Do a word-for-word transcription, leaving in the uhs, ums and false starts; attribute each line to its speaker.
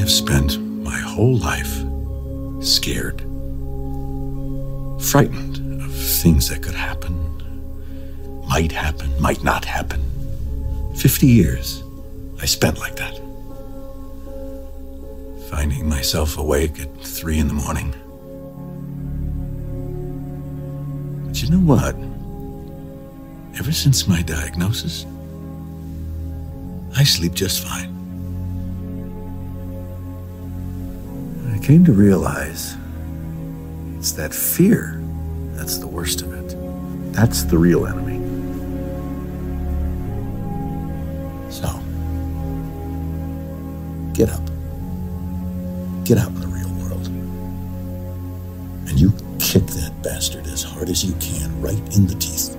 Speaker 1: have spent my whole life scared, frightened of things that could happen, might happen, might not happen. Fifty years I spent like that. Finding myself awake at three in the morning. But you know what? Ever since my diagnosis, I sleep just fine. I came to realize it's that fear that's the worst of it. That's the real enemy. So, get up. Get out in the real world. And you kick that bastard as hard as you can, right in the teeth.